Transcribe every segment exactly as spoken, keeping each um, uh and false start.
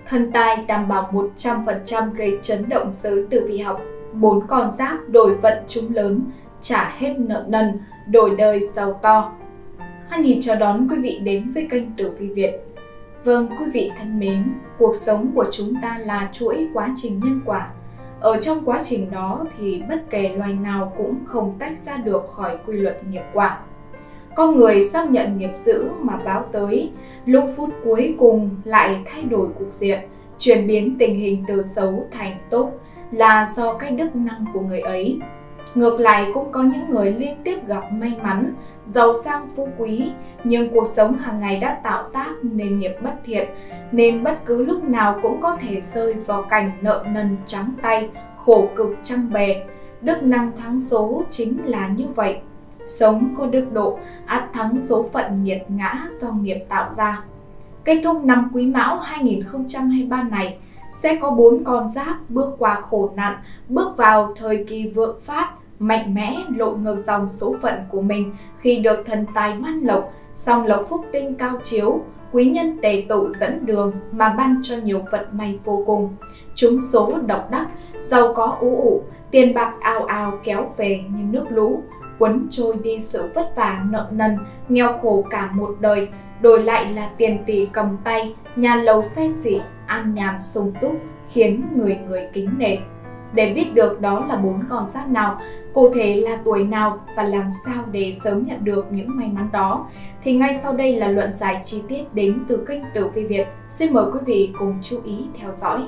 Thần tài đảm bảo một trăm phần trăm gây chấn động giới tử vi học. Bốn con giáp đổi vận chúng lớn, trả hết nợ nần, đổi đời giàu to. Hân hạnh chào đón quý vị đến với kênh Tử Vi Việt. Vâng, quý vị thân mến, cuộc sống của chúng ta là chuỗi quá trình nhân quả. Ở trong quá trình đó thì bất kể loài nào cũng không tách ra được khỏi quy luật nghiệp quả. Con người sắp nhận nghiệp dữ mà báo tới, lúc phút cuối cùng lại thay đổi cục diện, chuyển biến tình hình từ xấu thành tốt là do cái đức năng của người ấy. Ngược lại cũng có những người liên tiếp gặp may mắn, giàu sang phú quý, nhưng cuộc sống hàng ngày đã tạo tác nên nghiệp bất thiện, nên bất cứ lúc nào cũng có thể rơi vào cảnh nợ nần trắng tay, khổ cực trăm bề. Đức năng thắng số chính là như vậy. Sống có đức độ, ắt thắng số phận nghiệt ngã do nghiệp tạo ra. Kết thúc năm Quý Mão hai nghìn không trăm hai mươi ba này, sẽ có bốn con giáp bước qua khổ nạn, bước vào thời kỳ vượng phát, mạnh mẽ lội ngược dòng số phận của mình khi được thần tài ban lộc, song lộc phúc tinh cao chiếu, quý nhân tề tụ dẫn đường mà ban cho nhiều vận may vô cùng. Trúng số độc đắc, giàu có ú ụ, tiền bạc ào ào kéo về như nước lũ, cuốn trôi đi sự vất vả nợ nần, nghèo khổ cả một đời, đổi lại là tiền tỷ cầm tay, nhà lầu xe xỉ, an nhàn sung túc, khiến người người kính nể. Để biết được đó là bốn con giáp nào, cụ thể là tuổi nào và làm sao để sớm nhận được những may mắn đó, thì ngay sau đây là luận giải chi tiết đến từ kênh Tử Vi Việt. Xin mời quý vị cùng chú ý theo dõi.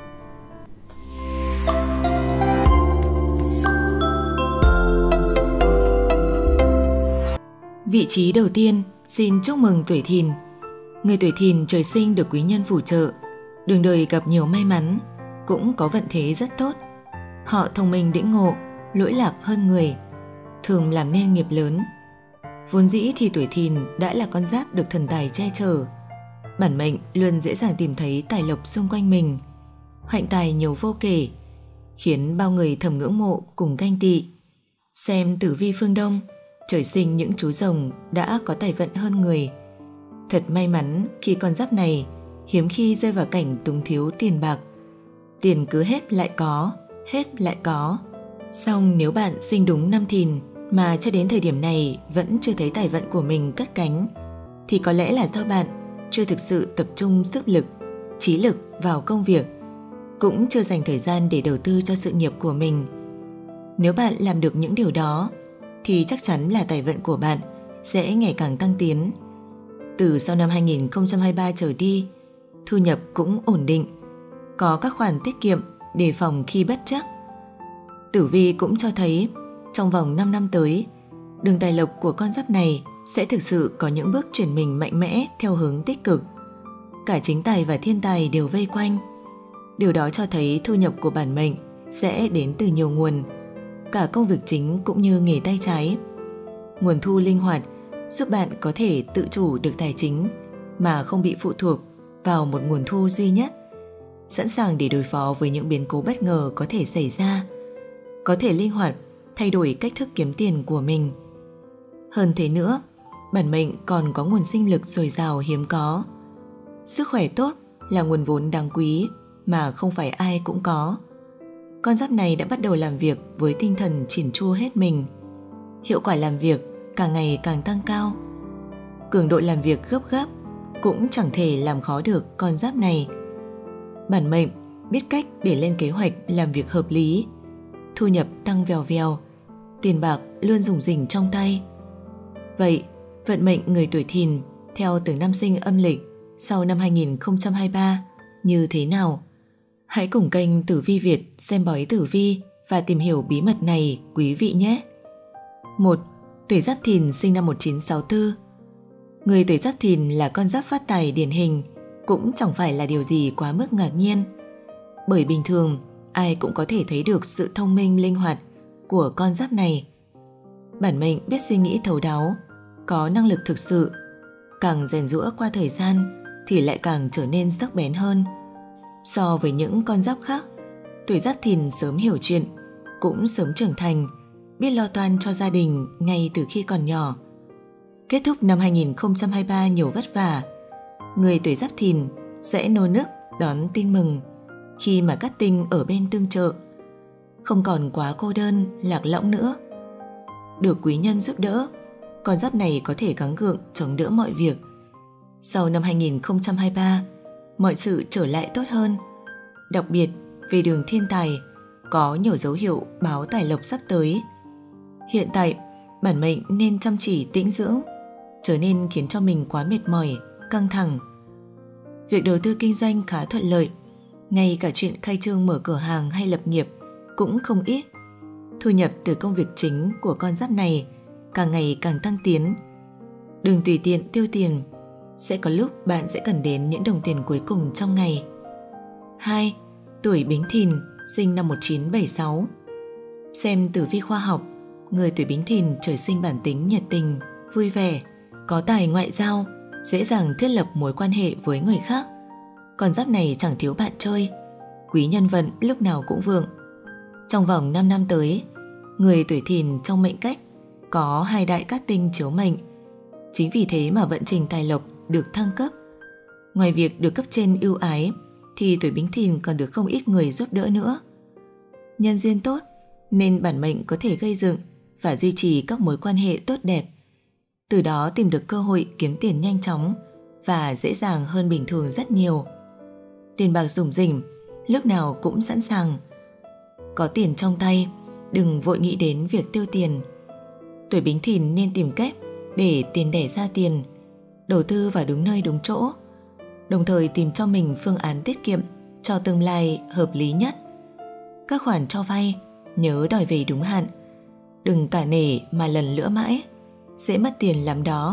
Vị trí đầu tiên, xin chúc mừng tuổi Thìn. Người tuổi Thìn trời sinh được quý nhân phù trợ, đường đời gặp nhiều may mắn, cũng có vận thế rất tốt. Họ thông minh đĩnh ngộ, lỗi lạc hơn người, thường làm nên nghiệp lớn. Vốn dĩ thì tuổi Thìn đã là con giáp được thần tài che chở. Bản mệnh luôn dễ dàng tìm thấy tài lộc xung quanh mình, hạnh tài nhiều vô kể, khiến bao người thầm ngưỡng mộ cùng ganh tị. Xem tử vi phương Đông, trời sinh những chú rồng đã có tài vận hơn người. Thật may mắn khi con giáp này hiếm khi rơi vào cảnh túng thiếu tiền bạc. Tiền cứ hết lại có, hết lại có. Song nếu bạn sinh đúng năm Thìn mà cho đến thời điểm này vẫn chưa thấy tài vận của mình cất cánh, thì có lẽ là do bạn chưa thực sự tập trung sức lực, trí lực vào công việc, cũng chưa dành thời gian để đầu tư cho sự nghiệp của mình. Nếu bạn làm được những điều đó, thì chắc chắn là tài vận của bạn sẽ ngày càng tăng tiến. Từ sau năm hai nghìn không trăm hai mươi ba trở đi, thu nhập cũng ổn định, có các khoản tiết kiệm đề phòng khi bất trắc. Tử vi cũng cho thấy trong vòng năm năm tới, đường tài lộc của con giáp này sẽ thực sự có những bước chuyển mình mạnh mẽ theo hướng tích cực. Cả chính tài và thiên tài đều vây quanh. Điều đó cho thấy thu nhập của bản mệnh sẽ đến từ nhiều nguồn, cả công việc chính cũng như nghề tay trái. Nguồn thu linh hoạt giúp bạn có thể tự chủ được tài chính mà không bị phụ thuộc vào một nguồn thu duy nhất, sẵn sàng để đối phó với những biến cố bất ngờ có thể xảy ra, có thể linh hoạt thay đổi cách thức kiếm tiền của mình. Hơn thế nữa, bản mệnh còn có nguồn sinh lực dồi dào hiếm có. Sức khỏe tốt là nguồn vốn đáng quý mà không phải ai cũng có. Con giáp này đã bắt đầu làm việc với tinh thần chỉn chu hết mình. Hiệu quả làm việc càng ngày càng tăng cao. Cường độ làm việc gấp gáp cũng chẳng thể làm khó được con giáp này. Bản mệnh biết cách để lên kế hoạch làm việc hợp lý, thu nhập tăng vèo vèo, tiền bạc luôn rủng rỉnh trong tay. Vậy, vận mệnh người tuổi Thìn theo từng năm sinh âm lịch sau năm hai nghìn không trăm hai mươi ba như thế nào? Hãy cùng kênh Tử Vi Việt xem bói tử vi và tìm hiểu bí mật này quý vị nhé! một. Tuổi Giáp Thìn sinh năm một nghìn chín trăm sáu mươi tư. Người tuổi Giáp Thìn là con giáp phát tài điển hình, cũng chẳng phải là điều gì quá mức ngạc nhiên. Bởi bình thường, ai cũng có thể thấy được sự thông minh linh hoạt của con giáp này. Bản mệnh biết suy nghĩ thấu đáo, có năng lực thực sự. Càng rèn giũa qua thời gian thì lại càng trở nên sắc bén hơn. So với những con giáp khác, tuổi Giáp Thìn sớm hiểu chuyện, cũng sớm trưởng thành, biết lo toan cho gia đình ngay từ khi còn nhỏ. Kết thúc năm hai nghìn không trăm hai mươi ba nhiều vất vả, người tuổi Giáp Thìn sẽ nô nức đón tin mừng khi mà cát tinh ở bên tương trợ, không còn quá cô đơn, lạc lõng nữa. Được quý nhân giúp đỡ, con giáp này có thể gắng gượng chống đỡ mọi việc. Sau năm hai nghìn không trăm hai mươi ba, mọi sự trở lại tốt hơn. Đặc biệt về đường thiên tài, có nhiều dấu hiệu báo tài lộc sắp tới. Hiện tại, bản mệnh nên chăm chỉ tĩnh dưỡng, trở nên khiến cho mình quá mệt mỏi, căng thẳng. Việc đầu tư kinh doanh khá thuận lợi, ngay cả chuyện khai trương mở cửa hàng hay lập nghiệp cũng không ít. Thu nhập từ công việc chính của con giáp này càng ngày càng tăng tiến. Đừng tùy tiện tiêu tiền, sẽ có lúc bạn sẽ cần đến những đồng tiền cuối cùng trong ngày. hai. Tuổi Bính Thìn, sinh năm một nghìn chín trăm bảy mươi sáu. Xem tử vi khoa học, người tuổi Bính Thìn trời sinh bản tính nhiệt tình, vui vẻ, có tài ngoại giao, dễ dàng thiết lập mối quan hệ với người khác. Con giáp này chẳng thiếu bạn chơi, quý nhân vận lúc nào cũng vượng. Trong vòng năm năm tới, người tuổi Thìn trong mệnh cách có hai đại cát tinh chiếu mệnh. Chính vì thế mà vận trình tài lộc được thăng cấp. Ngoài việc được cấp trên ưu ái, thì tuổi Bính Thìn còn được không ít người giúp đỡ nữa. Nhân duyên tốt nên bản mệnh có thể gây dựng và duy trì các mối quan hệ tốt đẹp, từ đó tìm được cơ hội kiếm tiền nhanh chóng và dễ dàng hơn bình thường rất nhiều. Tiền bạc rủng rỉnh, lúc nào cũng sẵn sàng. Có tiền trong tay, đừng vội nghĩ đến việc tiêu tiền. Tuổi Bính Thìn nên tìm cách để tiền đẻ ra tiền, đầu tư vào đúng nơi đúng chỗ, đồng thời tìm cho mình phương án tiết kiệm cho tương lai hợp lý nhất. Các khoản cho vay nhớ đòi về đúng hạn, đừng cả nể mà lần lữa mãi, dễ mất tiền lắm đó.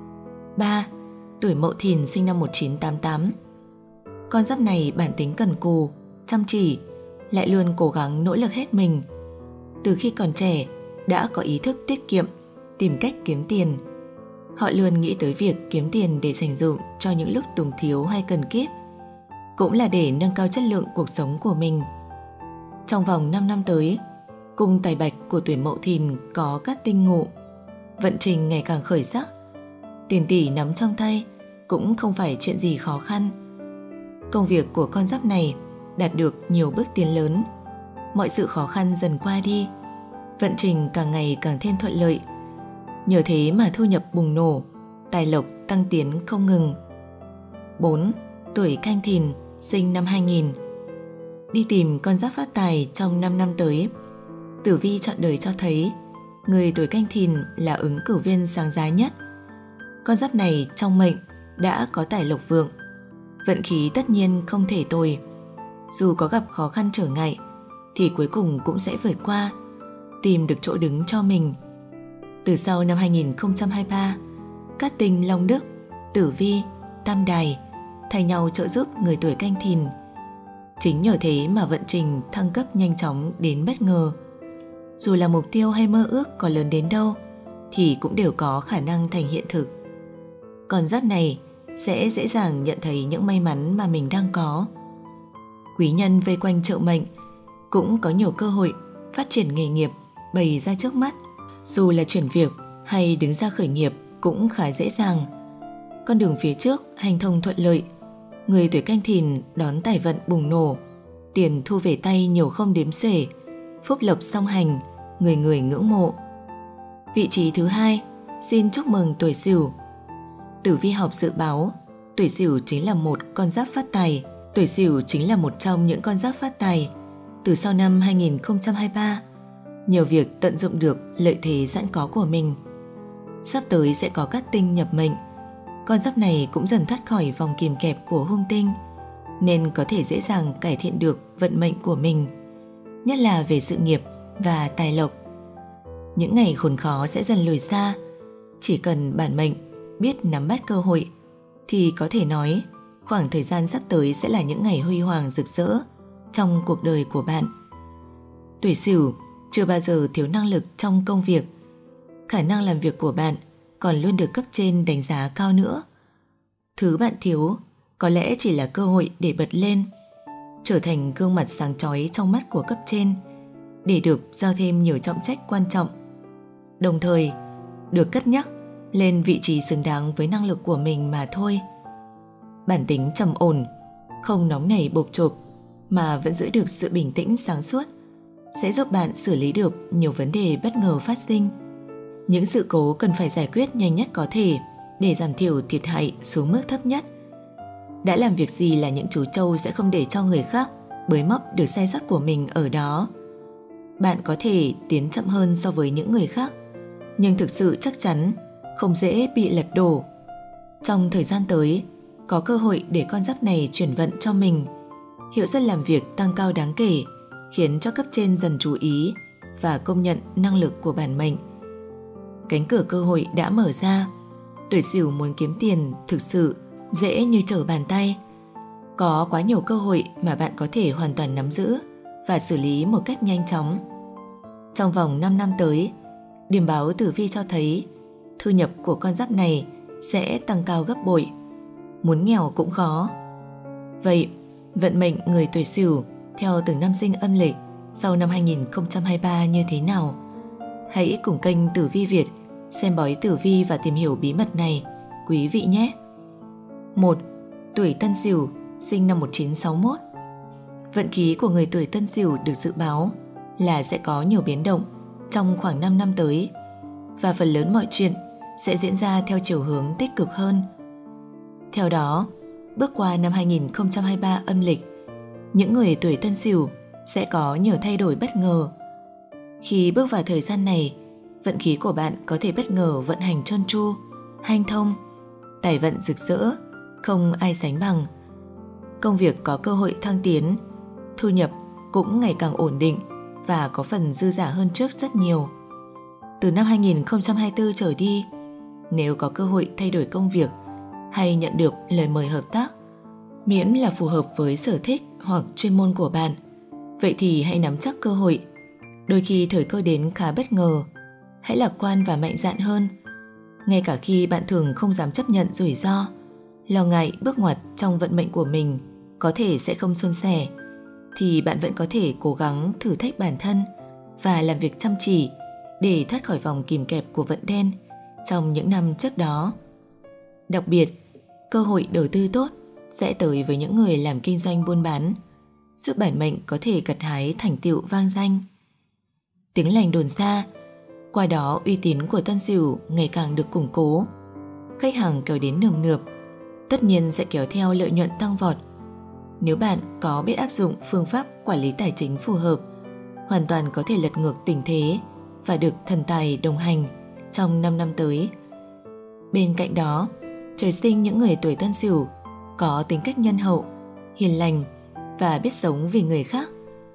ba. Tuổi Mậu Thìn, sinh năm một nghìn chín trăm tám mươi tám. Con giáp này bản tính cần cù, chăm chỉ, lại luôn cố gắng nỗ lực hết mình. Từ khi còn trẻ đã có ý thức tiết kiệm, tìm cách kiếm tiền. Họ luôn nghĩ tới việc kiếm tiền để dành dụm cho những lúc túng thiếu hay cần kiếp, cũng là để nâng cao chất lượng cuộc sống của mình. Trong vòng năm năm tới, cung tài bạch của tuổi Mậu Thìn có các tinh ngộ, vận trình ngày càng khởi sắc. Tiền tỷ nắm trong tay cũng không phải chuyện gì khó khăn. Công việc của con giáp này đạt được nhiều bước tiến lớn, mọi sự khó khăn dần qua đi, vận trình càng ngày càng thêm thuận lợi. Nhờ thế mà thu nhập bùng nổ, tài lộc tăng tiến không ngừng. bốn. Tuổi Canh Thìn, sinh năm hai nghìn. Đi tìm con giáp phát tài trong năm năm tới. Tử vi chọn đời cho thấy người tuổi Canh Thìn là ứng cử viên sáng giá nhất. Con giáp này trong mệnh đã có tài lộc vượng, vận khí tất nhiên không thể tồi. Dù có gặp khó khăn trở ngại thì cuối cùng cũng sẽ vượt qua, tìm được chỗ đứng cho mình. Từ sau năm hai nghìn không trăm hai mươi ba, các tinh Long Đức, Tử Vi, Tam Đài thay nhau trợ giúp người tuổi Canh Thìn. Chính nhờ thế mà vận trình thăng cấp nhanh chóng đến bất ngờ. Dù là mục tiêu hay mơ ước có lớn đến đâu thì cũng đều có khả năng thành hiện thực. Con giáp này sẽ dễ dàng nhận thấy những may mắn mà mình đang có. Quý nhân vây quanh trợ mệnh, cũng có nhiều cơ hội phát triển nghề nghiệp bày ra trước mắt. Dù là chuyển việc hay đứng ra khởi nghiệp cũng khá dễ dàng. Con đường phía trước hành thông thuận lợi, người tuổi Canh Thìn đón tài vận bùng nổ, tiền thu về tay nhiều không đếm xuể, phúc lộc song hành, người người ngưỡng mộ. Vị trí thứ hai, xin chúc mừng tuổi Sửu. Tử vi học dự báo, tuổi Sửu chính là một con giáp phát tài. Tuổi Sửu chính là một trong những con giáp phát tài. Từ sau năm hai nghìn không trăm hai mươi ba, nhiều việc tận dụng được lợi thế sẵn có của mình. Sắp tới sẽ có các tinh nhập mệnh. Con giáp này cũng dần thoát khỏi vòng kìm kẹp của hung tinh, nên có thể dễ dàng cải thiện được vận mệnh của mình, nhất là về sự nghiệp và tài lộc. Những ngày khốn khó sẽ dần lùi xa. Chỉ cần bản mệnh biết nắm bắt cơ hội thì có thể nói khoảng thời gian sắp tới sẽ là những ngày huy hoàng rực rỡ trong cuộc đời của bạn. Tuổi Sửu chưa bao giờ thiếu năng lực trong công việc. Khả năng làm việc của bạn còn luôn được cấp trên đánh giá cao nữa. Thứ bạn thiếu có lẽ chỉ là cơ hội để bật lên, trở thành gương mặt sáng chói trong mắt của cấp trên, để được giao thêm nhiều trọng trách quan trọng, đồng thời được cất nhắc lên vị trí xứng đáng với năng lực của mình mà thôi. Bản tính trầm ổn, không nóng nảy bộp chộp mà vẫn giữ được sự bình tĩnh sáng suốt, sẽ giúp bạn xử lý được nhiều vấn đề bất ngờ phát sinh. Những sự cố cần phải giải quyết nhanh nhất có thể để giảm thiểu thiệt hại xuống mức thấp nhất. Đã làm việc gì là những chú trâu sẽ không để cho người khác bới móc được sai sót của mình ở đó. Bạn có thể tiến chậm hơn so với những người khác, nhưng thực sự chắc chắn không dễ bị lật đổ. Trong thời gian tới, có cơ hội để con giáp này chuyển vận cho mình. Hiệu suất làm việc tăng cao đáng kể, khiến cho cấp trên dần chú ý và công nhận năng lực của bản mệnh. Cánh cửa cơ hội đã mở ra. Tuổi Sửu muốn kiếm tiền thực sự dễ như trở bàn tay. Có quá nhiều cơ hội mà bạn có thể hoàn toàn nắm giữ và xử lý một cách nhanh chóng. Trong vòng năm năm tới, điểm báo tử vi cho thấy thu nhập của con giáp này sẽ tăng cao gấp bội. Muốn nghèo cũng khó. Vậy, vận mệnh người tuổi Sửu theo từng năm sinh âm lịch sau năm hai nghìn không trăm hai mươi ba như thế nào? Hãy cùng kênh Tử Vi Việt xem bói tử vi và tìm hiểu bí mật này, quý vị nhé! một. Tuổi Tân Sửu, sinh năm một nghìn chín trăm sáu mươi mốt. Vận khí của người tuổi Tân Sửu được dự báo là sẽ có nhiều biến động trong khoảng năm năm tới, và phần lớn mọi chuyện sẽ diễn ra theo chiều hướng tích cực hơn. Theo đó, bước qua năm hai nghìn không trăm hai mươi ba âm lịch, những người tuổi Tân Sửu sẽ có nhiều thay đổi bất ngờ. Khi bước vào thời gian này, vận khí của bạn có thể bất ngờ vận hành trơn tru, hanh thông, tài vận rực rỡ, không ai sánh bằng. Công việc có cơ hội thăng tiến, thu nhập cũng ngày càng ổn định và có phần dư giả hơn trước rất nhiều. Từ năm hai nghìn không trăm hai mươi tư trở đi, nếu có cơ hội thay đổi công việc hay nhận được lời mời hợp tác, miễn là phù hợp với sở thích hoặc chuyên môn của bạn, vậy thì hãy nắm chắc cơ hội. Đôi khi thời cơ đến khá bất ngờ, hãy lạc quan và mạnh dạn hơn. Ngay cả khi bạn thường không dám chấp nhận rủi ro, lo ngại bước ngoặt trong vận mệnh của mình có thể sẽ không suôn sẻ, thì bạn vẫn có thể cố gắng thử thách bản thân và làm việc chăm chỉ để thoát khỏi vòng kìm kẹp của vận đen trong những năm trước đó. Đặc biệt, cơ hội đầu tư tốt sẽ tới với những người làm kinh doanh buôn bán, giúp bản mệnh có thể gặt hái thành tựu vang danh. Tiếng lành đồn xa, qua đó uy tín của Tân Sửu ngày càng được củng cố. Khách hàng kéo đến nườm nượp, tất nhiên sẽ kéo theo lợi nhuận tăng vọt. Nếu bạn có biết áp dụng phương pháp quản lý tài chính phù hợp, hoàn toàn có thể lật ngược tình thế và được thần tài đồng hành trong năm năm tới. Bên cạnh đó, trời sinh những người tuổi Tân Sửu có tính cách nhân hậu, hiền lành và biết sống vì người khác.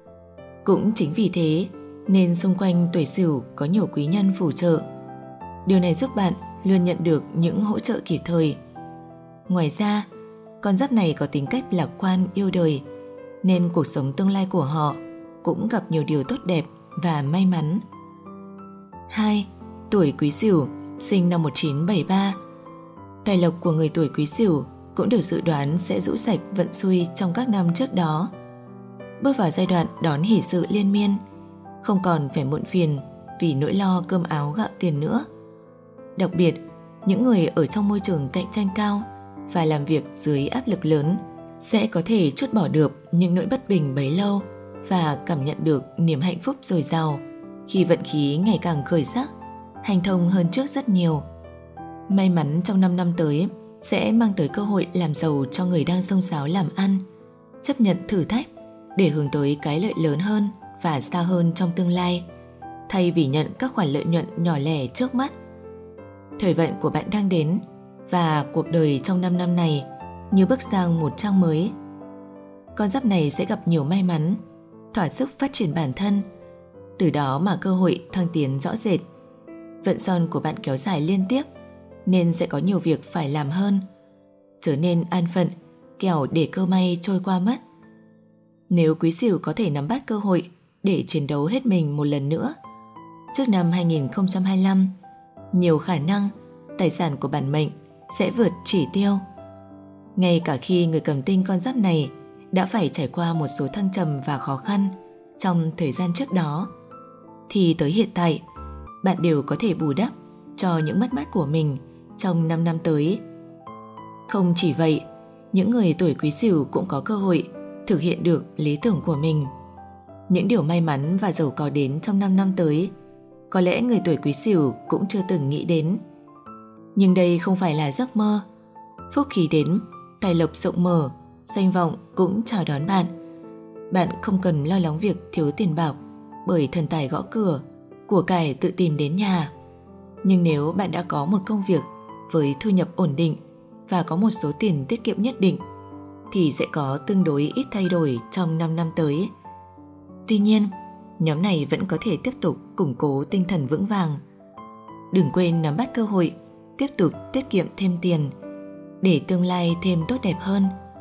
Cũng chính vì thế nên xung quanh tuổi Sửu có nhiều quý nhân phù trợ. Điều này giúp bạn luôn nhận được những hỗ trợ kịp thời. Ngoài ra, con giáp này có tính cách lạc quan yêu đời, nên cuộc sống tương lai của họ cũng gặp nhiều điều tốt đẹp và may mắn. hai. Tuổi Quý Sửu, sinh năm một nghìn chín trăm bảy mươi ba. Tài lộc của người tuổi Quý Sửu cũng được dự đoán sẽ rũ sạch vận xui trong các năm trước đó. Bước vào giai đoạn đón hỷ sự liên miên, không còn phải muộn phiền vì nỗi lo cơm áo gạo tiền nữa. Đặc biệt, những người ở trong môi trường cạnh tranh cao và làm việc dưới áp lực lớn sẽ có thể trút bỏ được những nỗi bất bình bấy lâu và cảm nhận được niềm hạnh phúc dồi dào khi vận khí ngày càng khởi sắc, hành thông hơn trước rất nhiều. May mắn trong năm năm tới sẽ mang tới cơ hội làm giàu cho người đang xông xáo làm ăn, chấp nhận thử thách để hướng tới cái lợi lớn hơn và xa hơn trong tương lai, thay vì nhận các khoản lợi nhuận nhỏ lẻ trước mắt. Thời vận của bạn đang đến và cuộc đời trong năm năm này như bước sang một trang mới. Con giáp này sẽ gặp nhiều may mắn, thỏa sức phát triển bản thân, từ đó mà cơ hội thăng tiến rõ rệt. Vận son của bạn kéo dài liên tiếp nên sẽ có nhiều việc phải làm hơn. Trở nên an phận, kẻo để cơ may trôi qua mất. Nếu Quý Sửu có thể nắm bắt cơ hội để chiến đấu hết mình một lần nữa, trước năm hai nghìn không trăm hai mươi lăm, nhiều khả năng tài sản của bản mệnh sẽ vượt chỉ tiêu. Ngay cả khi người cầm tinh con giáp này đã phải trải qua một số thăng trầm và khó khăn trong thời gian trước đó, thì tới hiện tại, bạn đều có thể bù đắp cho những mất mát của mình trong năm năm tới. Không chỉ vậy, những người tuổi Quý Sửu cũng có cơ hội thực hiện được lý tưởng của mình. Những điều may mắn và giàu có đến trong năm năm tới, có lẽ người tuổi Quý Sửu cũng chưa từng nghĩ đến. Nhưng đây không phải là giấc mơ. Phúc khí đến, tài lộc rộng mở, danh vọng cũng chào đón bạn. Bạn không cần lo lắng việc thiếu tiền bạc, bởi thần tài gõ cửa, của cải tự tìm đến nhà. Nhưng nếu bạn đã có một công việc với thu nhập ổn định và có một số tiền tiết kiệm nhất định, thì sẽ có tương đối ít thay đổi trong năm năm tới. Tuy nhiên, nhóm này vẫn có thể tiếp tục củng cố tinh thần vững vàng. Đừng quên nắm bắt cơ hội, tiếp tục tiết kiệm thêm tiền, để tương lai thêm tốt đẹp hơn.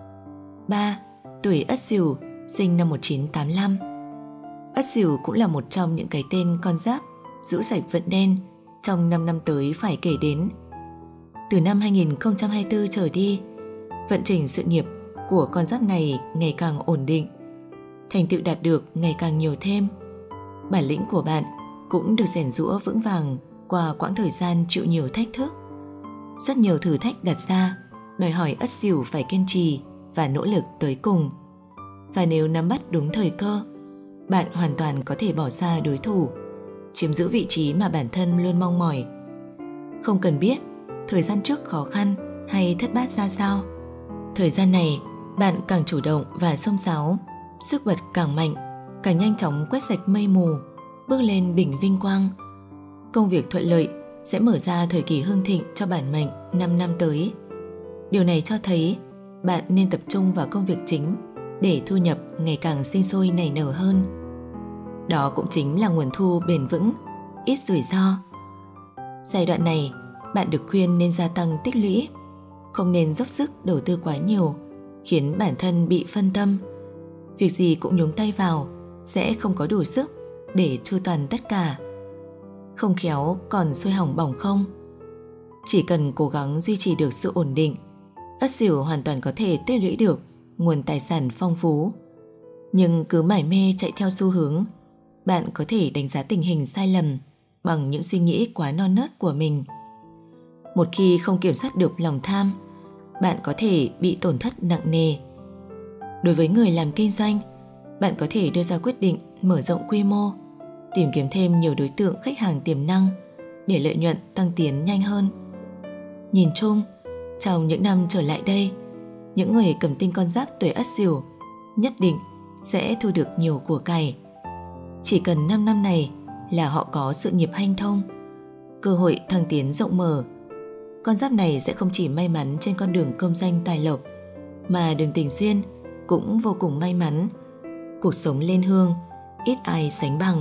ba. Tuổi Ất Sửu, sinh năm một nghìn chín trăm tám mươi lăm. Ất Sửu cũng là một trong những cái tên con giáp rũ sạch vận đen trong năm năm tới phải kể đến. Từ năm hai nghìn không trăm hai mươi tư trở đi, vận trình sự nghiệp của con giáp này ngày càng ổn định, thành tựu đạt được ngày càng nhiều thêm. Bản lĩnh của bạn cũng được rèn giũa vững vàng qua quãng thời gian chịu nhiều thách thức. Rất nhiều thử thách đặt ra, đòi hỏi Ất Sửu phải kiên trì và nỗ lực tới cùng. Và nếu nắm bắt đúng thời cơ, bạn hoàn toàn có thể bỏ xa đối thủ, chiếm giữ vị trí mà bản thân luôn mong mỏi. Không cần biết thời gian trước khó khăn hay thất bát ra sao. Thời gian này, bạn càng chủ động và xông xáo, sức bật càng mạnh, càng nhanh chóng quét sạch mây mù, bước lên đỉnh vinh quang. Công việc thuận lợi sẽ mở ra thời kỳ hưng thịnh cho bản mệnh năm năm tới. Điều này cho thấy bạn nên tập trung vào công việc chính để thu nhập ngày càng sinh sôi nảy nở hơn. Đó cũng chính là nguồn thu bền vững, ít rủi ro. Giai đoạn này, bạn được khuyên nên gia tăng tích lũy, không nên dốc sức đầu tư quá nhiều, khiến bản thân bị phân tâm. Việc gì cũng nhúng tay vào sẽ không có đủ sức để chu toàn tất cả. Không khéo còn sôi hỏng bỏng không. Chỉ cần cố gắng duy trì được sự ổn định, Ất Sửu hoàn toàn có thể tích lũy được nguồn tài sản phong phú. Nhưng cứ mải mê chạy theo xu hướng, bạn có thể đánh giá tình hình sai lầm bằng những suy nghĩ quá non nớt của mình. Một khi không kiểm soát được lòng tham, bạn có thể bị tổn thất nặng nề. Đối với người làm kinh doanh, bạn có thể đưa ra quyết định mở rộng quy mô, tìm kiếm thêm nhiều đối tượng khách hàng tiềm năng để lợi nhuận tăng tiến nhanh hơn. Nhìn chung, trong những năm trở lại đây, những người cầm tinh con giáp tuổi Ất Sửu nhất định sẽ thu được nhiều của cải. Chỉ cần năm năm này là họ có sự nghiệp hanh thông, cơ hội thăng tiến rộng mở. Con giáp này sẽ không chỉ may mắn trên con đường công danh tài lộc, mà đường tình duyên cũng vô cùng may mắn. Cuộc sống lên hương, ít ai sánh bằng.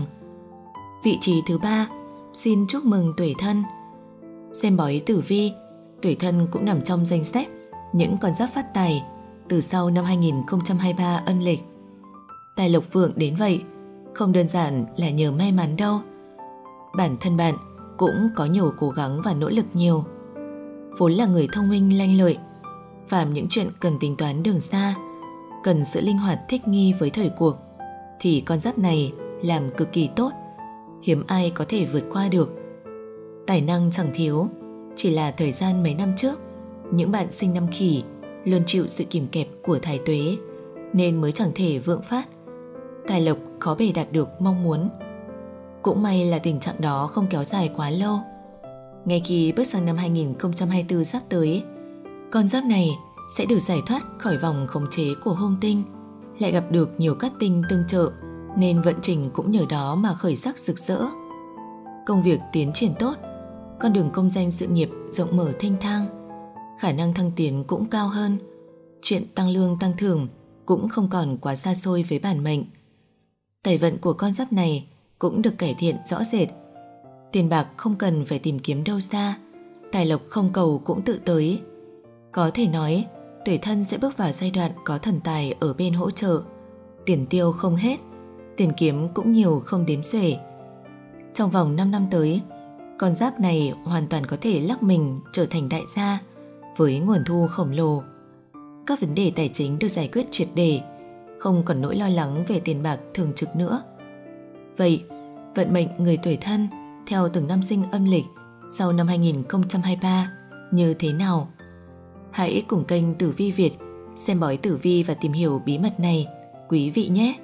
Vị trí thứ ba, xin chúc mừng tuổi Thân. Xem bói tử vi, tuổi Thân cũng nằm trong danh sách những con giáp phát tài từ sau năm hai nghìn không trăm hai mươi ba âm lịch. Tài lộc vượng đến vậy, không đơn giản là nhờ may mắn đâu. Bản thân bạn cũng có nhiều cố gắng và nỗ lực nhiều. Vốn là người thông minh lanh lợi, phàm những chuyện cần tính toán đường xa, cần sự linh hoạt thích nghi với thời cuộc, thì con giáp này làm cực kỳ tốt, hiếm ai có thể vượt qua được. Tài năng chẳng thiếu, chỉ là thời gian mấy năm trước, những bạn sinh năm Khỉ luôn chịu sự kìm kẹp của thái tuế, nên mới chẳng thể vượng phát. Tài lộc khó bề đạt được mong muốn. Cũng may là tình trạng đó không kéo dài quá lâu. Ngay khi bước sang năm hai nghìn không trăm hai mươi tư sắp tới, con giáp này sẽ được giải thoát khỏi vòng khống chế của hung tinh, lại gặp được nhiều cát tinh tương trợ, nên vận trình cũng nhờ đó mà khởi sắc rực rỡ. Công việc tiến triển tốt, con đường công danh sự nghiệp rộng mở thênh thang, khả năng thăng tiến cũng cao hơn. Chuyện tăng lương tăng thưởng cũng không còn quá xa xôi với bản mệnh. Tài vận của con giáp này cũng được cải thiện rõ rệt. Tiền bạc không cần phải tìm kiếm đâu xa, tài lộc không cầu cũng tự tới. Có thể nói, tuổi Thân sẽ bước vào giai đoạn có thần tài ở bên hỗ trợ. Tiền tiêu không hết, tiền kiếm cũng nhiều không đếm xuể. Trong vòng năm năm tới, con giáp này hoàn toàn có thể lắc mình trở thành đại gia với nguồn thu khổng lồ. Các vấn đề tài chính được giải quyết triệt để, không còn nỗi lo lắng về tiền bạc thường trực nữa. Vậy, vận mệnh người tuổi Thân theo từng năm sinh âm lịch sau năm hai nghìn không trăm hai mươi ba như thế nào? Hãy cùng kênh Tử Vi Việt xem bói tử vi và tìm hiểu bí mật này, quý vị nhé.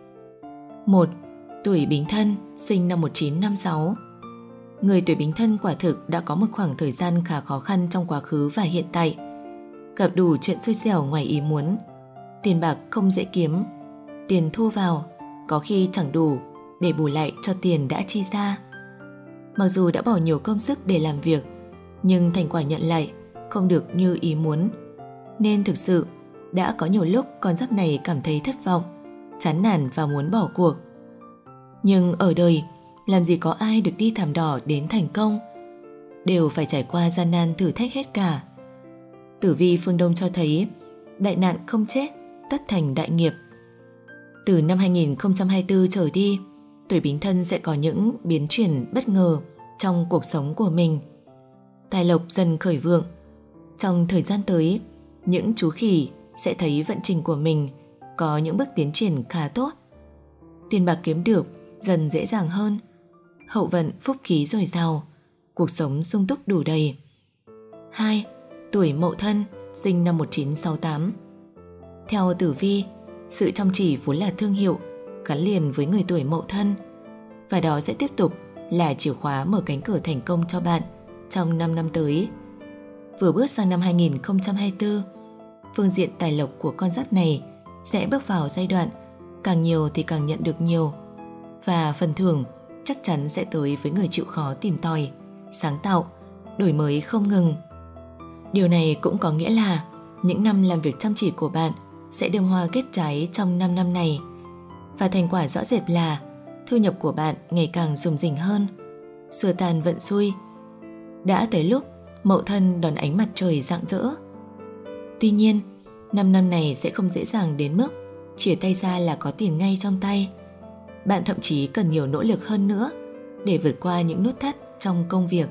một. Tuổi Bính Thân, sinh năm một nghìn chín trăm năm mươi sáu. Người tuổi Bính Thân quả thực đã có một khoảng thời gian khá khó khăn trong quá khứ và hiện tại. Gặp đủ chuyện xui xẻo ngoài ý muốn, tiền bạc không dễ kiếm, tiền thu vào có khi chẳng đủ để bù lại cho tiền đã chi ra. Mặc dù đã bỏ nhiều công sức để làm việc, nhưng thành quả nhận lại không được như ý muốn. Nên thực sự đã có nhiều lúc con giáp này cảm thấy thất vọng, chán nản và muốn bỏ cuộc. Nhưng ở đời, làm gì có ai được đi thảm đỏ đến thành công, đều phải trải qua gian nan thử thách hết cả. Tử vi phương Đông cho thấy đại nạn không chết, tất thành đại nghiệp. Từ năm hai nghìn không trăm hai mươi tư trở đi, tuổi Bính Thân sẽ có những biến chuyển bất ngờ trong cuộc sống của mình. Tài lộc dần khởi vượng. Trong thời gian tới, những chú khỉ sẽ thấy vận trình của mình có những bước tiến triển khá tốt. Tiền bạc kiếm được dần dễ dàng hơn, hậu vận phúc khí dồi dào, cuộc sống sung túc đủ đầy. hai. Tuổi Mậu Thân, sinh năm một nghìn chín trăm sáu mươi tám. Theo tử vi, sự chăm chỉ vốn là thương hiệu gắn liền với người tuổi Mậu Thân, và đó sẽ tiếp tục là chìa khóa mở cánh cửa thành công cho bạn trong năm năm tới. Vừa bước sang năm hai nghìn không trăm hai mươi tư, phương diện tài lộc của con giáp này sẽ bước vào giai đoạn càng nhiều thì càng nhận được nhiều, và phần thưởng chắc chắn sẽ tới với người chịu khó tìm tòi, sáng tạo, đổi mới không ngừng. Điều này cũng có nghĩa là những năm làm việc chăm chỉ của bạn sẽ đơm hoa kết trái trong năm năm này, và thành quả rõ rệt là thu nhập của bạn ngày càng rủng rỉnh hơn, xua tan vận xui. Đã tới lúc Mậu Thân đón ánh mặt trời rạng rỡ. Tuy nhiên, năm năm này sẽ không dễ dàng đến mức chìa tay ra là có tiền ngay trong tay. Bạn thậm chí cần nhiều nỗ lực hơn nữa để vượt qua những nút thắt trong công việc.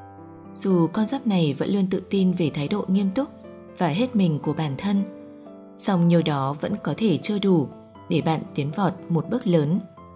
Dù con giáp này vẫn luôn tự tin về thái độ nghiêm túc và hết mình của bản thân, song nhiều đó vẫn có thể chưa đủ để bạn tiến vọt một bước lớn.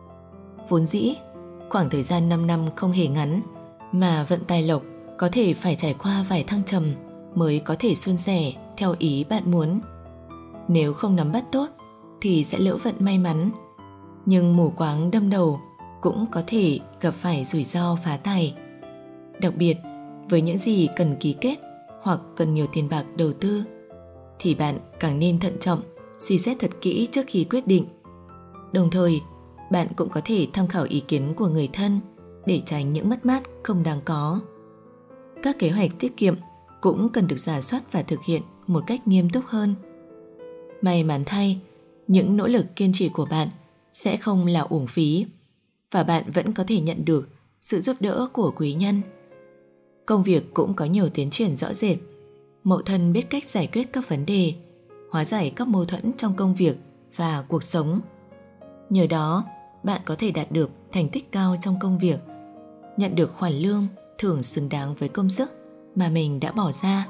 Vốn dĩ, khoảng thời gian năm năm không hề ngắn, mà vận tài lộc có thể phải trải qua vài thăng trầm mới có thể suôn sẻ theo ý bạn muốn. Nếu không nắm bắt tốt thì sẽ lỡ vận may mắn, nhưng mù quáng đâm đầu cũng có thể gặp phải rủi ro phá tài. Đặc biệt, với những gì cần ký kết hoặc cần nhiều tiền bạc đầu tư, thì bạn càng nên thận trọng, suy xét thật kỹ trước khi quyết định. Đồng thời, bạn cũng có thể tham khảo ý kiến của người thân để tránh những mất mát không đáng có. Các kế hoạch tiết kiệm cũng cần được rà soát và thực hiện một cách nghiêm túc hơn. May mắn thay, những nỗ lực kiên trì của bạn sẽ không là uổng phí, và bạn vẫn có thể nhận được sự giúp đỡ của quý nhân. Công việc cũng có nhiều tiến triển rõ rệt. Mậu Thân biết cách giải quyết các vấn đề, hóa giải các mâu thuẫn trong công việc và cuộc sống. Nhờ đó, bạn có thể đạt được thành tích cao trong công việc, nhận được khoản lương thưởng xứng đáng với công sức mà mình đã bỏ ra.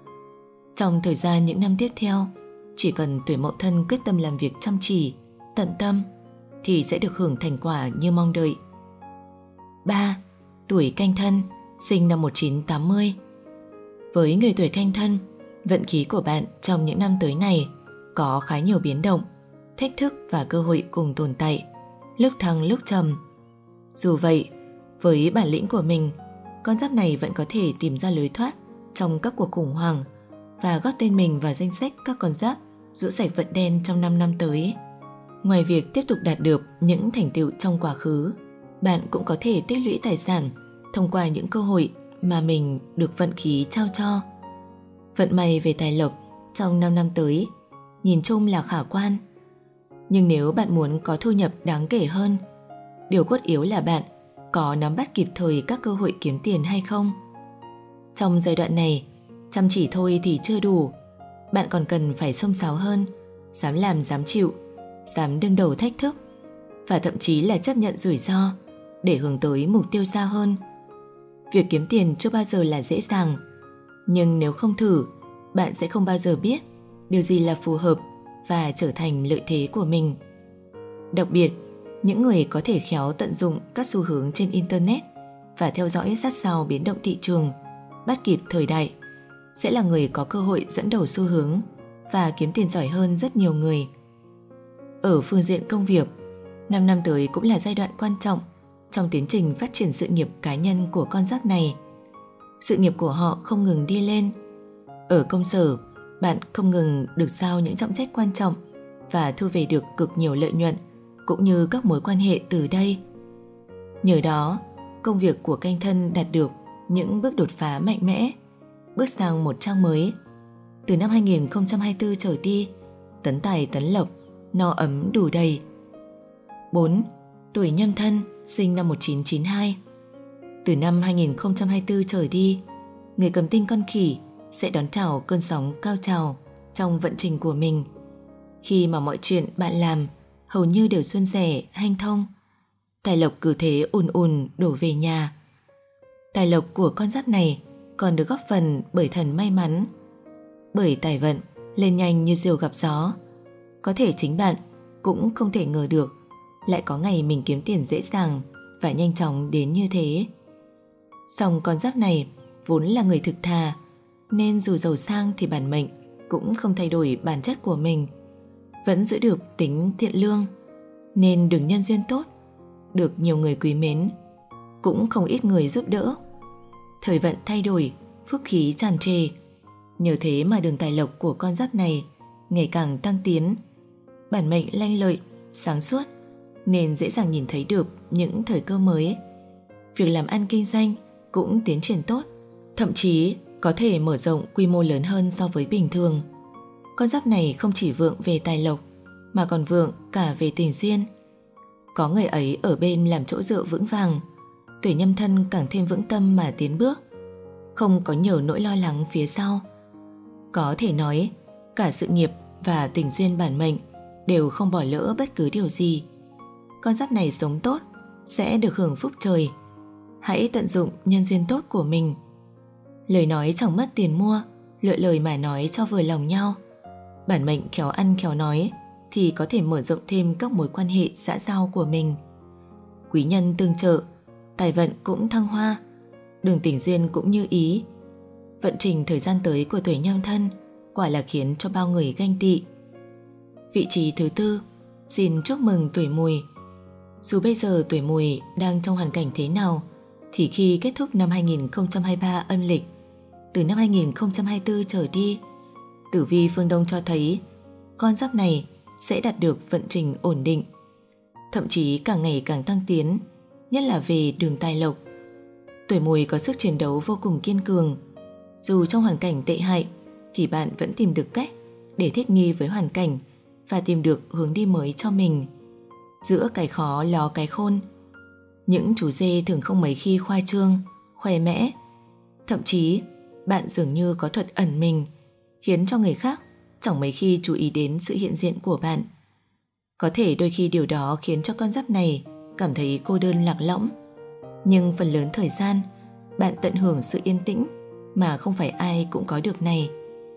Trong thời gian những năm tiếp theo, chỉ cần tuổi Mậu Thân quyết tâm làm việc chăm chỉ, tận tâm, thì sẽ được hưởng thành quả như mong đợi. ba. Tuổi Canh Thân, sinh năm một nghìn chín trăm tám mươi. Với người tuổi Canh Thân, vận khí của bạn trong những năm tới này có khá nhiều biến động, thách thức và cơ hội cùng tồn tại, lúc thăng lúc trầm. Dù vậy, với bản lĩnh của mình, con giáp này vẫn có thể tìm ra lối thoát trong các cuộc khủng hoảng và góp tên mình vào danh sách các con giáp rũ sạch vận đen trong năm năm tới. Ngoài việc tiếp tục đạt được những thành tựu trong quá khứ, bạn cũng có thể tích lũy tài sản thông qua những cơ hội mà mình được vận khí trao cho. Vận may về tài lộc trong năm năm tới nhìn chung là khả quan. Nhưng nếu bạn muốn có thu nhập đáng kể hơn, điều cốt yếu là bạn có nắm bắt kịp thời các cơ hội kiếm tiền hay không. Trong giai đoạn này, chăm chỉ thôi thì chưa đủ, bạn còn cần phải xông xáo hơn, dám làm dám chịu, dám đương đầu thách thức, và thậm chí là chấp nhận rủi ro để hướng tới mục tiêu xa hơn. Việc kiếm tiền chưa bao giờ là dễ dàng, nhưng nếu không thử, bạn sẽ không bao giờ biết điều gì là phù hợp và trở thành lợi thế của mình. Đặc biệt, những người có thể khéo tận dụng các xu hướng trên Internet và theo dõi sát sao biến động thị trường, bắt kịp thời đại, sẽ là người có cơ hội dẫn đầu xu hướng và kiếm tiền giỏi hơn rất nhiều người. Ở phương diện công việc, năm năm tới cũng là giai đoạn quan trọng trong tiến trình phát triển sự nghiệp cá nhân của con giáp này. Sự nghiệp của họ không ngừng đi lên. Ở công sở, bạn không ngừng được giao những trọng trách quan trọng và thu về được cực nhiều lợi nhuận cũng như các mối quan hệ từ đây. Nhờ đó, công việc của Canh Thân đạt được những bước đột phá mạnh mẽ, bước sang một trang mới. Từ năm hai nghìn không trăm hai mươi tư trở đi, tấn tài tấn lộc, no ấm đủ đầy. bốn. Tuổi Nhâm Thân, sinh năm một nghìn chín trăm chín mươi hai. Từ năm hai nghìn không trăm hai mươi tư trở đi, người cầm tinh con khỉ sẽ đón chào cơn sóng cao trào trong vận trình của mình. Khi mà mọi chuyện bạn làm hầu như đều suôn sẻ, hanh thông, tài lộc cứ thế ùn ùn đổ về nhà. Tài lộc của con giáp này còn được góp phần bởi thần may mắn. Bởi tài vận lên nhanh như diều gặp gió, có thể chính bạn cũng không thể ngờ được lại có ngày mình kiếm tiền dễ dàng và nhanh chóng đến như thế. Song con giáp này vốn là người thực thà, nên dù giàu sang thì bản mệnh cũng không thay đổi bản chất của mình, vẫn giữ được tính thiện lương, nên được nhân duyên tốt, được nhiều người quý mến, cũng không ít người giúp đỡ. Thời vận thay đổi, phúc khí tràn trề, nhờ thế mà đường tài lộc của con giáp này ngày càng tăng tiến. Bản mệnh lanh lợi, sáng suốt, nên dễ dàng nhìn thấy được những thời cơ mới. Việc làm ăn kinh doanh cũng tiến triển tốt, thậm chí có thể mở rộng quy mô lớn hơn so với bình thường. Con giáp này không chỉ vượng về tài lộc mà còn vượng cả về tình duyên. Có người ấy ở bên làm chỗ dựa vững vàng, tuổi Nhâm Thân càng thêm vững tâm mà tiến bước, không có nhiều nỗi lo lắng phía sau. Có thể nói, cả sự nghiệp và tình duyên bản mệnh đều không bỏ lỡ bất cứ điều gì. Con giáp này sống tốt sẽ được hưởng phúc trời. Hãy tận dụng nhân duyên tốt của mình. Lời nói chẳng mất tiền mua, lựa lời mà nói cho vừa lòng nhau. Bản mệnh khéo ăn khéo nói thì có thể mở rộng thêm các mối quan hệ xã giao của mình. Quý nhân tương trợ, tài vận cũng thăng hoa, đường tình duyên cũng như ý. Vận trình thời gian tới của tuổi Nhâm Thân quả là khiến cho bao người ganh tị. Vị trí thứ tư, xin chúc mừng tuổi Mùi. Dù bây giờ tuổi Mùi đang trong hoàn cảnh thế nào, thì khi kết thúc năm hai nghìn không trăm hai mươi ba âm lịch, từ năm hai nghìn không trăm hai mươi tư trở đi, tử vi phương Đông cho thấy con giáp này sẽ đạt được vận trình ổn định, thậm chí càng ngày càng tăng tiến, nhất là về đường tài lộc. Tuổi Mùi có sức chiến đấu vô cùng kiên cường. Dù trong hoàn cảnh tệ hại thì bạn vẫn tìm được cách để thích nghi với hoàn cảnh và tìm được hướng đi mới cho mình. Giữa cái khó ló cái khôn, những chú dê thường không mấy khi khoa trương, khoe mẽ. Thậm chí bạn dường như có thuật ẩn mình, khiến cho người khác chẳng mấy khi chú ý đến sự hiện diện của bạn. Có thể đôi khi điều đó khiến cho con giáp này cảm thấy cô đơn lạc lõng, nhưng phần lớn thời gian bạn tận hưởng sự yên tĩnh mà không phải ai cũng có được này.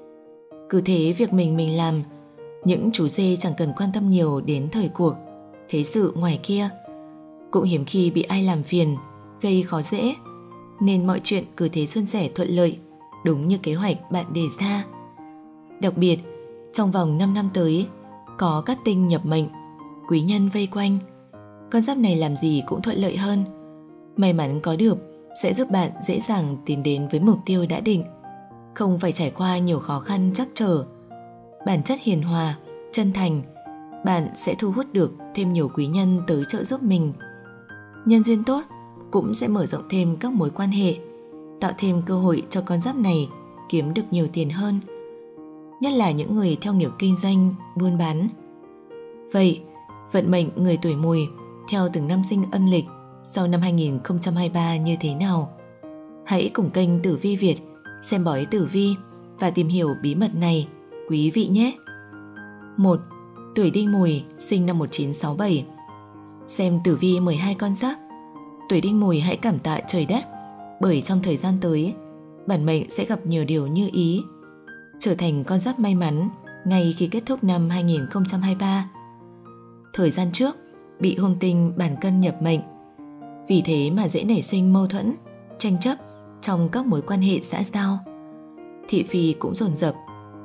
Cứ thế việc mình mình làm, những chú dê chẳng cần quan tâm nhiều đến thời cuộc, thế sự ngoài kia. Cũng hiếm khi bị ai làm phiền, gây khó dễ, nên mọi chuyện cứ thế suôn sẻ thuận lợi, đúng như kế hoạch bạn đề ra. Đặc biệt, trong vòng năm năm tới, có các tinh nhập mệnh, quý nhân vây quanh, con giáp này làm gì cũng thuận lợi hơn. May mắn có được sẽ giúp bạn dễ dàng tiến đến với mục tiêu đã định, không phải trải qua nhiều khó khăn trắc trở. Bản chất hiền hòa, chân thành, bạn sẽ thu hút được thêm nhiều quý nhân tới trợ giúp mình. Nhân duyên tốt cũng sẽ mở rộng thêm các mối quan hệ, tạo thêm cơ hội cho con giáp này kiếm được nhiều tiền hơn, nhất là những người theo nghiệp kinh doanh, buôn bán. Vậy, vận mệnh người tuổi Mùi theo từng năm sinh âm lịch sau năm hai nghìn không trăm hai mươi ba như thế nào? Hãy cùng kênh Tử Vi Việt xem bói tử vi và tìm hiểu bí mật này, quý vị nhé! một. Tuổi Đinh Mùi, sinh năm một nghìn chín trăm sáu mươi bảy. Xem tử vi mười hai con giáp. Tuổi Đinh Mùi hãy cảm tạ trời đất, bởi trong thời gian tới, bản mệnh sẽ gặp nhiều điều như ý, trở thành con giáp may mắn ngay khi kết thúc năm hai nghìn không trăm hai mươi ba. Thời gian trước, bị hung tinh bản cân nhập mệnh, vì thế mà dễ nảy sinh mâu thuẫn, tranh chấp trong các mối quan hệ xã giao. Thị phi cũng dồn dập,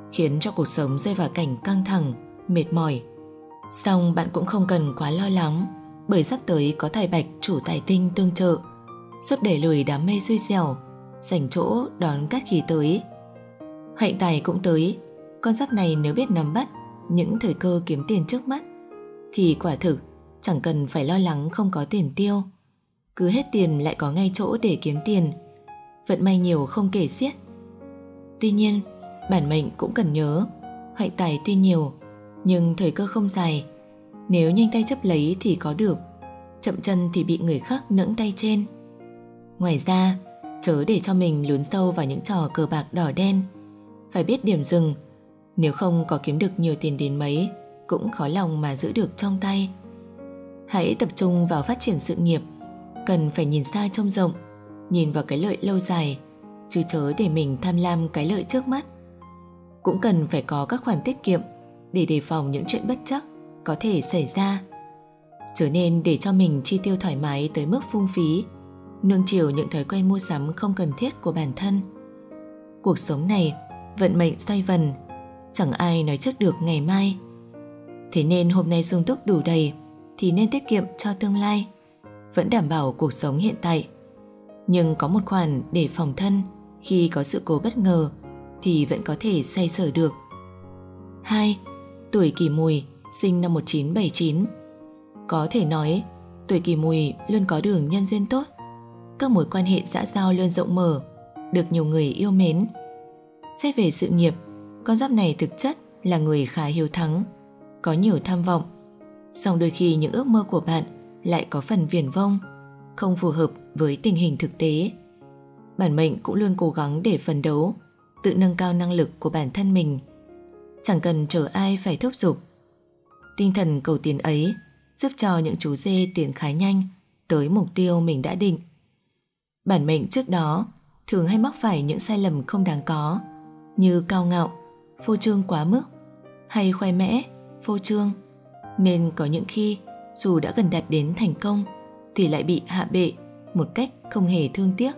khiến cho cuộc sống rơi vào cảnh căng thẳng, mệt mỏi. Song bạn cũng không cần quá lo lắng, bởi sắp tới có tài bạch chủ tài tinh tương trợ, giúp đẩy lùi đám mây xui xẻo, dành chỗ đón cát khí tới. Hạnh tài cũng tới, con giáp này nếu biết nắm bắt những thời cơ kiếm tiền trước mắt thì quả thực chẳng cần phải lo lắng không có tiền tiêu. Cứ hết tiền lại có ngay chỗ để kiếm tiền, vận may nhiều không kể xiết. Tuy nhiên, bản mệnh cũng cần nhớ, hạnh tài tuy nhiều nhưng thời cơ không dài. Nếu nhanh tay chấp lấy thì có được, chậm chân thì bị người khác nẫng tay trên. Ngoài ra, chớ để cho mình lún sâu vào những trò cờ bạc đỏ đen. Phải biết điểm dừng, nếu không có kiếm được nhiều tiền đến mấy cũng khó lòng mà giữ được trong tay. Hãy tập trung vào phát triển sự nghiệp, cần phải nhìn xa trông rộng, nhìn vào cái lợi lâu dài, chứ chớ để mình tham lam cái lợi trước mắt. Cũng cần phải có các khoản tiết kiệm để đề phòng những chuyện bất trắc có thể xảy ra. Trở nên để cho mình chi tiêu thoải mái tới mức phung phí, nương chiều những thói quen mua sắm không cần thiết của bản thân. Cuộc sống này, vận mệnh xoay vần, chẳng ai nói trước được ngày mai. Thế nên hôm nay sung túc đủ đầy thì nên tiết kiệm cho tương lai, vẫn đảm bảo cuộc sống hiện tại. Nhưng có một khoản để phòng thân, khi có sự cố bất ngờ thì vẫn có thể xoay sở được. hai. Tuổi Kỷ Mùi, sinh năm một nghìn chín trăm bảy mươi chín. Có thể nói, tuổi Kỷ Mùi luôn có đường nhân duyên tốt, các mối quan hệ xã giao luôn rộng mở, được nhiều người yêu mến. Xét về sự nghiệp, con giáp này thực chất là người khá hiếu thắng, có nhiều tham vọng. Song đôi khi những ước mơ của bạn lại có phần viển vông, không phù hợp với tình hình thực tế. Bản mệnh cũng luôn cố gắng để phấn đấu, tự nâng cao năng lực của bản thân mình, chẳng cần chờ ai phải thúc giục. Tinh thần cầu tiến ấy giúp cho những chú dê tiến khá nhanh tới mục tiêu mình đã định. Bản mệnh trước đó thường hay mắc phải những sai lầm không đáng có, như cao ngạo, phô trương quá mức, hay khoe mẽ, phô trương, nên có những khi dù đã gần đạt đến thành công thì lại bị hạ bệ một cách không hề thương tiếc.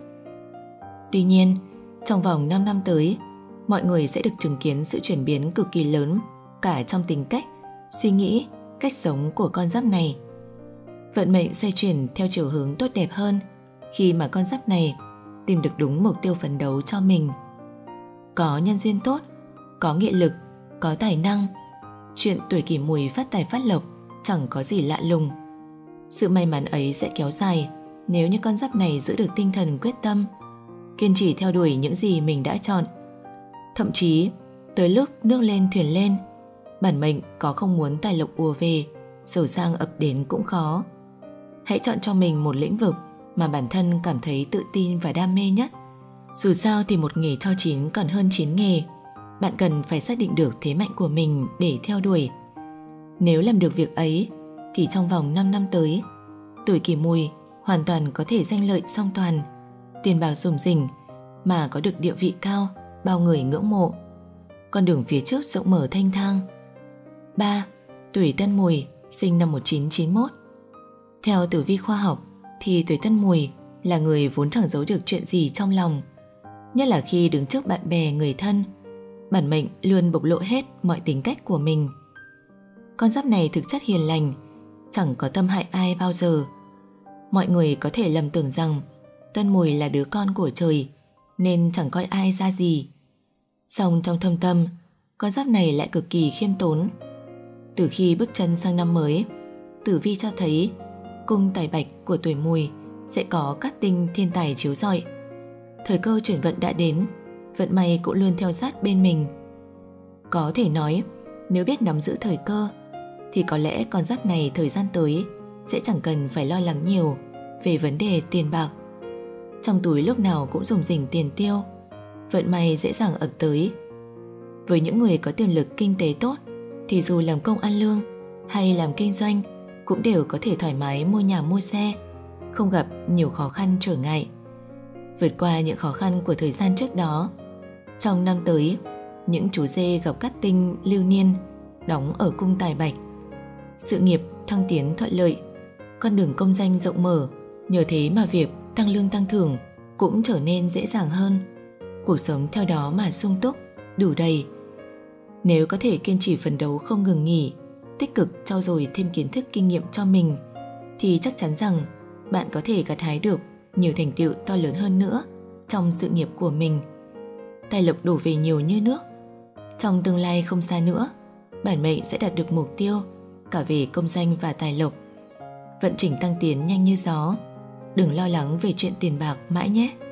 Tuy nhiên, trong vòng năm năm tới, mọi người sẽ được chứng kiến sự chuyển biến cực kỳ lớn cả trong tính cách, suy nghĩ, cách sống của con giáp này. Vận mệnh xoay chuyển theo chiều hướng tốt đẹp hơn khi mà con giáp này tìm được đúng mục tiêu phấn đấu cho mình. Có nhân duyên tốt, có nghị lực, có tài năng. Chuyện tuổi Kỷ Mùi phát tài phát lộc chẳng có gì lạ lùng. Sự may mắn ấy sẽ kéo dài nếu như con giáp này giữ được tinh thần quyết tâm, kiên trì theo đuổi những gì mình đã chọn. Thậm chí, tới lúc nước lên thuyền lên, bản mệnh có không muốn tài lộc ùa về, giàu sang ập đến cũng khó. Hãy chọn cho mình một lĩnh vực mà bản thân cảm thấy tự tin và đam mê nhất. Dù sao thì một nghề cho chín còn hơn chín nghề. Bạn cần phải xác định được thế mạnh của mình để theo đuổi. Nếu làm được việc ấy thì trong vòng năm năm tới, tuổi Kỷ Mùi hoàn toàn có thể danh lợi song toàn, tiền bạc rủng rỉnh mà có được địa vị cao, bao người ngưỡng mộ. Con đường phía trước rộng mở thanh thang. ba. Tuổi Tân Mùi, sinh năm một nghìn chín trăm chín mươi mốt. Theo tử vi khoa học thì tuổi Tân Mùi là người vốn chẳng giấu được chuyện gì trong lòng, nhất là khi đứng trước bạn bè, người thân. Bản mệnh luôn bộc lộ hết mọi tính cách của mình. Con giáp này thực chất hiền lành, chẳng có tâm hại ai bao giờ. Mọi người có thể lầm tưởng rằng Tân Mùi là đứa con của trời nên chẳng coi ai ra gì. Song trong thâm tâm, con giáp này lại cực kỳ khiêm tốn. Từ khi bước chân sang năm mới, tử vi cho thấy cung tài bạch của tuổi Mùi sẽ có các tinh thiên tài chiếu rọi. Thời cơ chuyển vận đã đến, vận may cũng luôn theo sát bên mình. Có thể nói, nếu biết nắm giữ thời cơ thì có lẽ con giáp này thời gian tới sẽ chẳng cần phải lo lắng nhiều về vấn đề tiền bạc. Trong túi lúc nào cũng rủng rỉnh tiền tiêu, vận may dễ dàng ập tới. Với những người có tiềm lực kinh tế tốt thì dù làm công ăn lương hay làm kinh doanh cũng đều có thể thoải mái mua nhà mua xe, không gặp nhiều khó khăn trở ngại. Vượt qua những khó khăn của thời gian trước đó, trong năm tới, những chú dê gặp các tinh lưu niên đóng ở cung tài bạch. Sự nghiệp thăng tiến thuận lợi, con đường công danh rộng mở, nhờ thế mà việc tăng lương tăng thưởng cũng trở nên dễ dàng hơn. Cuộc sống theo đó mà sung túc, đủ đầy. Nếu có thể kiên trì phấn đấu không ngừng nghỉ, tích cực trau dồi thêm kiến thức kinh nghiệm cho mình, thì chắc chắn rằng bạn có thể gặt hái được nhiều thành tựu to lớn hơn nữa trong sự nghiệp của mình. Tài lộc đổ về nhiều như nước. Trong tương lai không xa nữa, bản mệnh sẽ đạt được mục tiêu cả về công danh và tài lộc. Vận trình tăng tiến nhanh như gió. Đừng lo lắng về chuyện tiền bạc mãi nhé.